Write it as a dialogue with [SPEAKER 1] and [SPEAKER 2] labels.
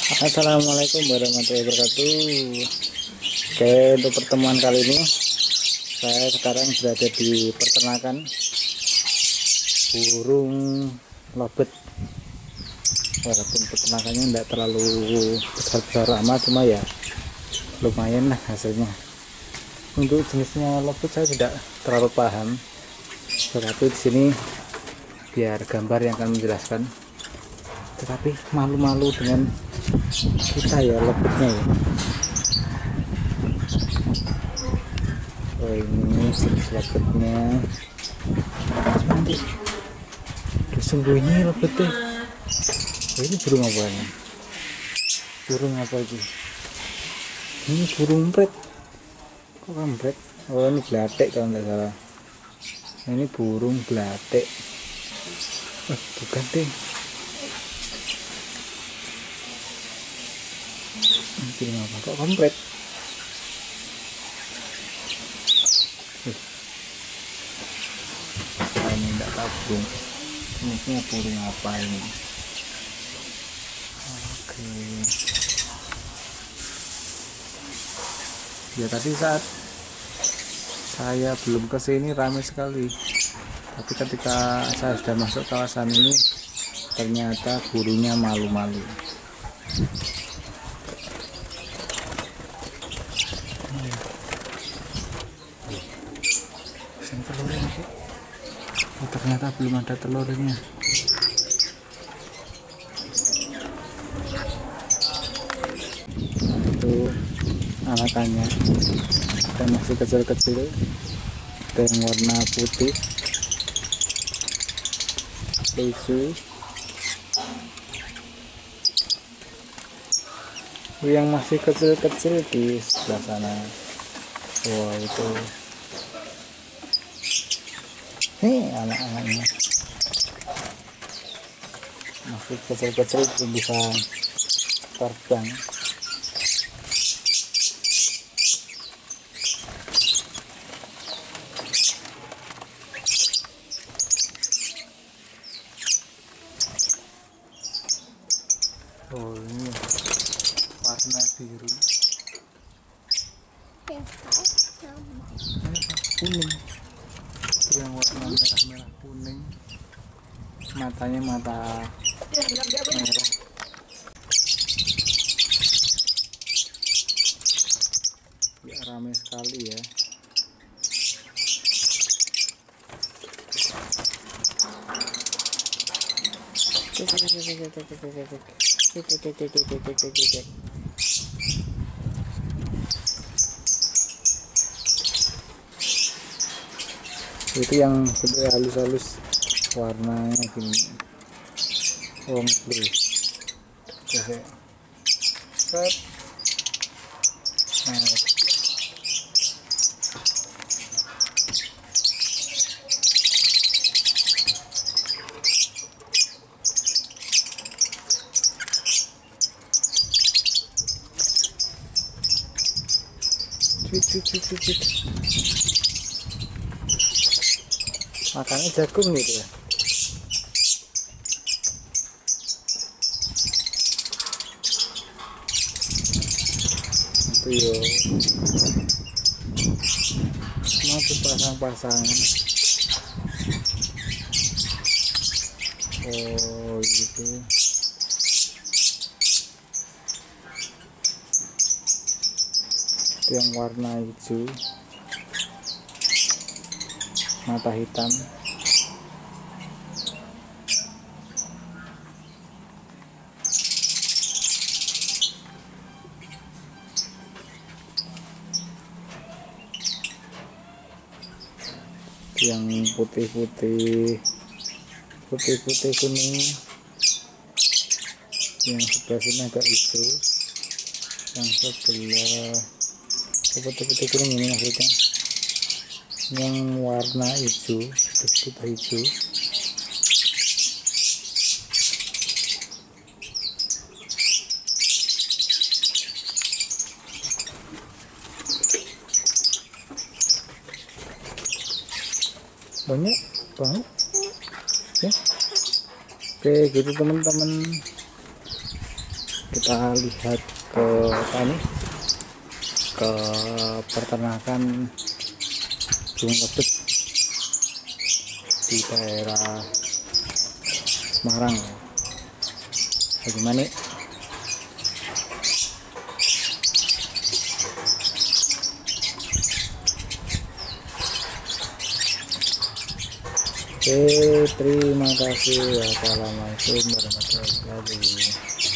[SPEAKER 1] Assalamualaikum warahmatullahi wabarakatuh. Oke, untuk pertemuan kali ini saya sekarang berada di peternakan burung lobet. Walaupun peternakannya tidak terlalu besar-besar amat, cuma ya lumayan lah hasilnya. Untuk jenisnya lobet saya tidak terlalu paham, tetapi di sini biar gambar yang akan menjelaskan. Tetapi malu-malu dengan kita ya lobetnya ya. Oh, ini jenis lobetnya. Sembunyi lobetnya. Oh, ini burung apa ini? Burung apa ini? Ini burung empret. Kok empret? Oh, ini belatek kalau tidak salah. Ini burung belatek. Bukan deh. Ini apa? Kok kampret? Ini tidak tahu ini burung apa ini. Oke. Ya tadi saat saya belum ke sini ramai sekali, tapi ketika saya sudah masuk kawasan ini ternyata burungnya malu-malu. Oh, ternyata belum ada telurnya. Itu anakannya, dan masih kecil-kecil. Ada yang warna putih, lucu. Yang masih kecil-kecil di sebelah sana. Wow, itu nih anak-anaknya masih kecil-kecil bisa terbang. Oh, ini warna biru, kuning. Itu yang warna merah-merah kuning, matanya mata merah. Ya, ramai sekali ya. Itu yang gede halus-halus warnanya gini, blue. Set. Nah, cuit. Makannya jagung gitu ya. Itu yo mau dipasang-pasang. Oh gitu. Itu yang warna hijau, mata hitam. Yang putih-putih kuning. Yang sebelah sini agak hijau, yang sebelah putih-putih kuning ini maksudnya. Yang warna hijau, putih hijau. Banyak banget ya. Oke gitu teman-teman. kita lihat ke apa nih, ke peternakan burung lebet di daerah Semarang. Bagaimana nih? Oke, terima kasih. Wassalamualaikum warahmatullahi wabarakatuh.